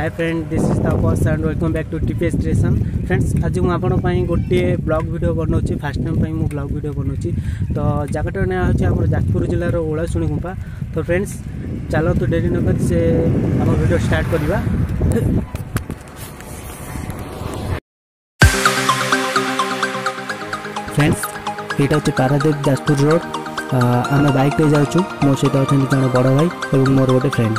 Hi friend, this is Tapas and welcome back to TPS creation. Friends, आज मुझे आपण गोटे ब्लॉग वीडियो बनाऊँगी। फास्ट टाइम मुझे ब्लॉग वीडियो बनाऊँगी। तो जगटा ना हूँ जाजपुर जिलार ओलाशुणी गुंफा। तो फ्रेंड्स, चलतु डेरी नक से आम वीडियो स्टार्ट करवा। फ्रेंड्स, यहाँ हूँ पारादीप जाजपुर रोड। आम बाइक रे जाऊँ। मो सहित अच्छा जन बड़ भाई और मोर गोटे फ्रेंड।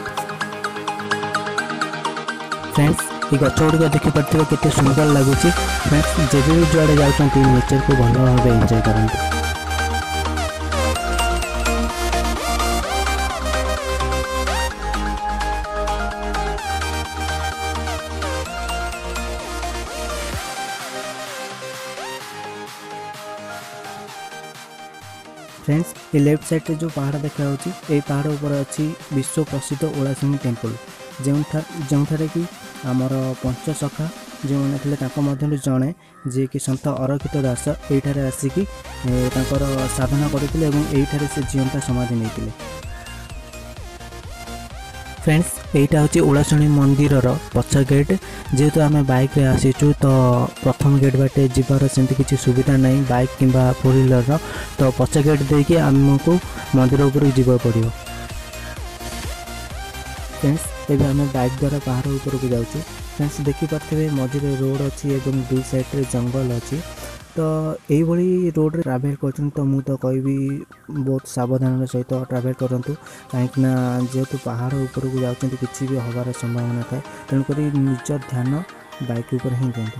फ्रेंड्स, ये गच गुड़िक देखिपे केते सुंदर लगुच। फ्रेंड्स, जब भी जुआड़े जाती नेचर को भल भाव एंजॉय करते। फ्रेंड्स, ये लेफ्ट साइड जो पहाड़ देखा ये पहाड़ ऊपर अच्छी विश्व प्रसिद्ध ओलाशुणी टेम्पल, जो कि आमर पंचसखा जो मैंने थे जड़े जी कि सन्त अरक्षित दास ये आसिकी साधना करते और से जीवंता समाधि नहीं। फ्रेंड्स, यहाँ हूँ ओलाशुणी मंदिर पछ गेट। जेहेतु आम बाइक रे आसीचु तो प्रथम गेट बाटे जीवार सेमती किसी सुविधा नहीं बाइक किंबा 4 व्हीलर। तो पछ गेट देकी आमको मंदिर ऊपर जीवा पड़ो। फ्रेंड्स, एवं आम बाइक द्वारा पहाड़ ऊपर को जाऊँ। फ्रेंड्स, देखिपे मझे रोड अच्छी और दुई साइड जंगल अच्छी। तो यही रोड रे ट्रैवल कर तो मुझे कहि बहुत सावधान सहित ट्रैवल करूँ, कहीं जेहेतु पहाड़ ऊपर को जाऊँ किसी भी हबार संभावना थाए। तेणुक निज ध्यान बाइक ऊपर ही दिंतु।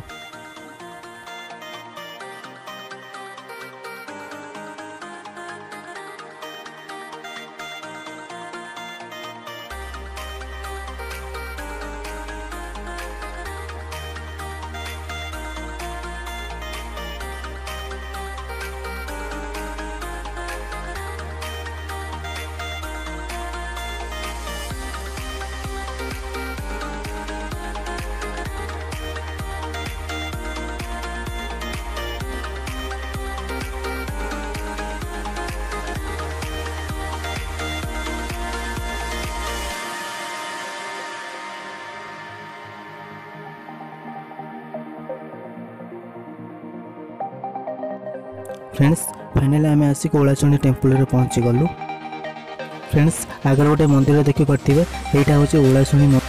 फ्रेंड्स, फाइनली आम आसिक ओलाशुणी टेम्पल रे पहुँची गलु। फ्रेंड्स, आगे गोटे मंदिर देखी पारे यहाँ हूँ ओलाशुणी।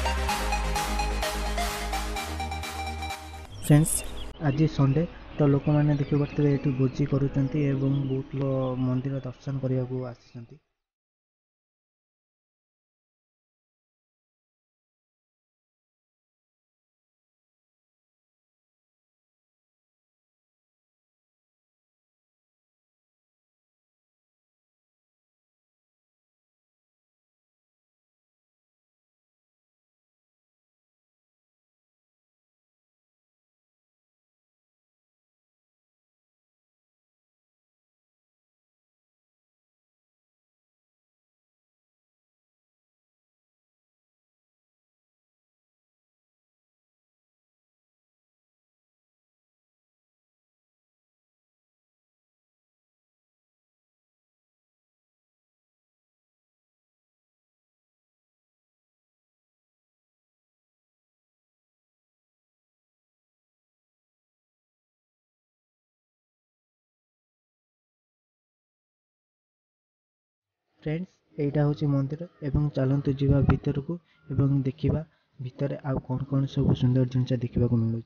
फ्रेंड्स, आज संडे तो लोक मैंने देखी पारे ये भोजी करुँच बहुत मंदिर दर्शन करने को आसी। फ्रेंड्स, यहाँ हूँ मंदिर एवं चलतु जीवा भीतर को एवं देखा भितर आउ कौन सब सुंदर जिनस देखा मिलूँ।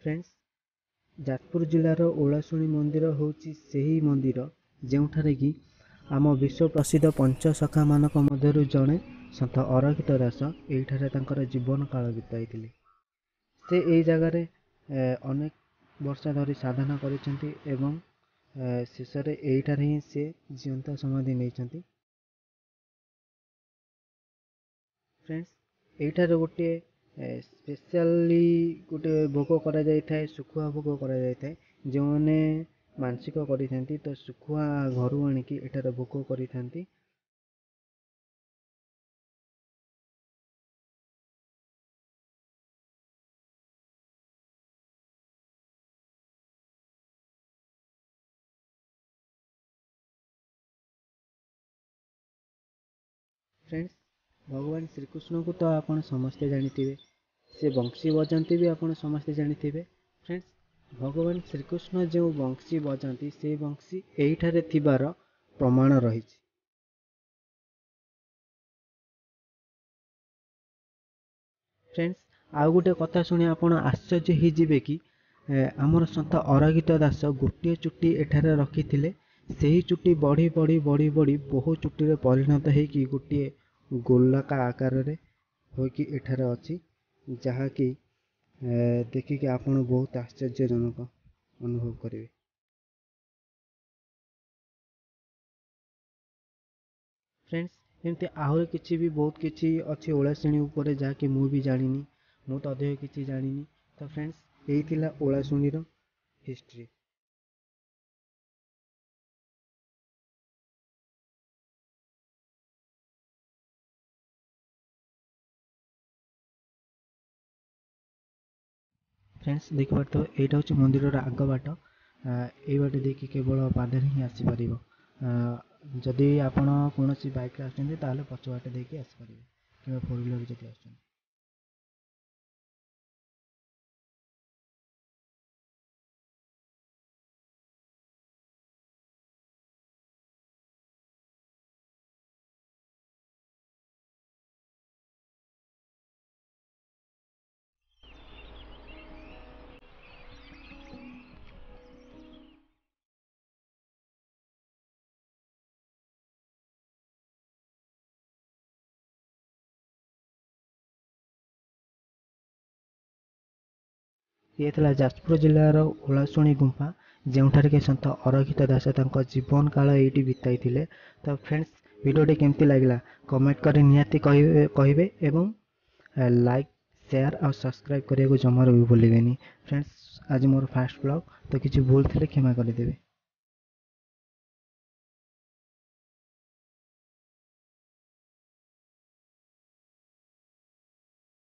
फ्रेंड्स जाजपुर जिलार ओलाशुणी मंदिर होची सेही मंदिर जोठारे कि आम विश्व प्रसिद्ध पंचसखा मानक मध्यरु जणे सन्त अरखित दास एठारे तांकर जीवन काल बिताइथिले। से एई जगार अनेक वर्ष धरी साधना करिसेंती एवं शेष रे एठारे ही से जीवंत समाधि नैछंती। फ्रेंड्स एठारे गोटे स्पेशली गोटे भोग करा जाय थाए, सुखुआ भोग करा जाय थाए। जो माने मानसिक करिसेंती तो सुखुआ घरु आनिकी एठारे भोग करिसेंती। फ्रेंड्स भगवान श्रीकृष्ण को तो आपण समस्ते जानिथिबे, से बंशी बजाती भी आपण समस्ते जानिथिबे। फ्रेंड्स भगवान श्रीकृष्ण जो बंशी बजाती से बंशी एठारे थिबार प्रमाण रही। फ्रेंड्स आउ गोटे कथा शुणी आपण आश्चर्य हो जिवे कि आमर सन्त अरखित दास गोटे चुट्टी एठारे रखिथिले, सेही चुट्टी बढ़ी बढ़ी बढ़ी बढ़ी बहु चुट्टी रे परिणत होइकी गोटे गोलाका आकार रे होइकी एठारे अछि, जहा कि देखिके आपण बहुत आश्चर्यजनक अनुभव करिवे। फ्रेंड्स एमती आहरी किछि भी बहुत किछि अछि ओलाशुणी ऊपर जहाँकि मु भी जानिनी, मु तो अधिक किछि जानिनी। तो फ्रेंड्स यही थिला ओलाशुणीर हिस्ट्री। फ्रेंड्स देखिए तो यहाँ हूँ मंदिर आग बाट, ये बाटे देखिए केवल पादे ही आसीपर। जदि आपण कौन बैक आसते पछ बाटे देखिए आसीपर कि फोर व्हीलर जब आस। ये थिला जाजपुर जिलार ओलाशुणी गुंफा जोठार के सन्त अरखित दास तांको जीवन काल ये बिताई थिले। तो फ्रेंड्स वीडियोटी केमती लगला कमेंट कर निहाती कहिबे एवं लाइक शेयर और सब्सक्राइब करने को जमार भी भूलें। फ्रेंड्स आज मोर फास्ट ब्लॉग तो किसी भूल थे क्षमा करदेवे।